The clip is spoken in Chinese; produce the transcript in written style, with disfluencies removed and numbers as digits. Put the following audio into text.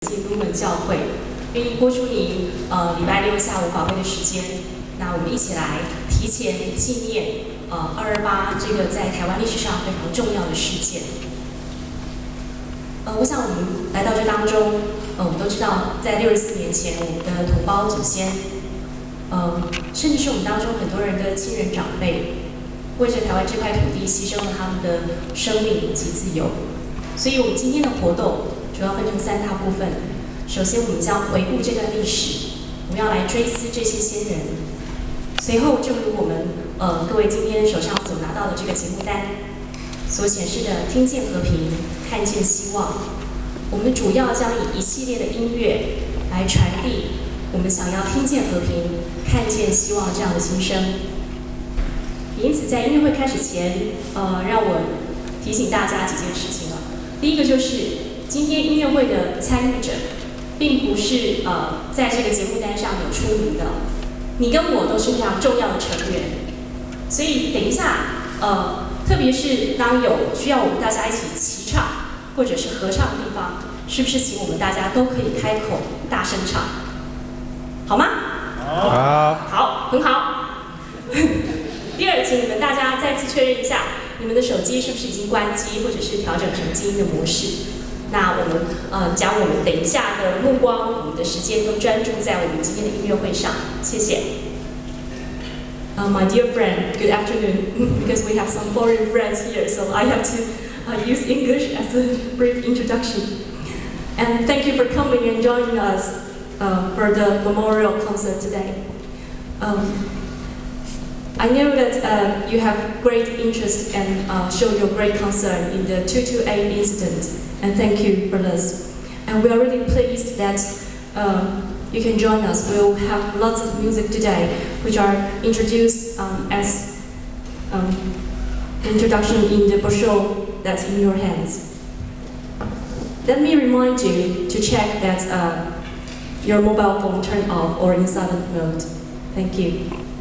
进入门教会，愿意拨出您礼拜六下午宝贵的时间，那我们一起来提前纪念228这个在台湾历史上非常重要的事件。我想我们来到这当中，我们都知道，在64年前，我们的同胞祖先，甚至是我们当中很多人的亲人长辈，为着台湾这块土地牺牲了他们的生命以及自由。所以，我们今天的活动主要分成3大部分。首先，我们将回顾这段历史，我们要来追思这些先人。随后，正如我们各位今天手上所拿到的这个节目单所显示的，听见和平，看见希望。我们主要将以一系列的音乐来传递我们想要听见和平、看见希望这样的心声。因此，在音乐会开始前，让我提醒大家几件事情了。第一个就是，今天音乐会的参与者，并不是在这个节目单上有出名的，你跟我都是非常重要的成员，所以等一下，特别是当有需要我们大家一起齐唱或者是合唱的地方，是不是请我们大家都可以开口大声唱，好吗？好，很好。第二，请你们大家再次确认一下，你们的手机是不是已经关机，或者是调整成静音的模式？那我们将我们等一下的目光、我们的时间都专注在我们今天的音乐会上。谢谢。My dear friend, good afternoon. Because we have some foreign friends here, so I have to use English as a brief introduction. And thank you for coming and joining us for the memorial concert today. I know that you have great interest and show your great concern in the 228 incident, and thank you for this. And we are really pleased that you can join us. We'll have lots of music today, which are introduced as introduction in the brochure that's in your hands. Let me remind you to check that your mobile phone turned off or in silent mode. Thank you.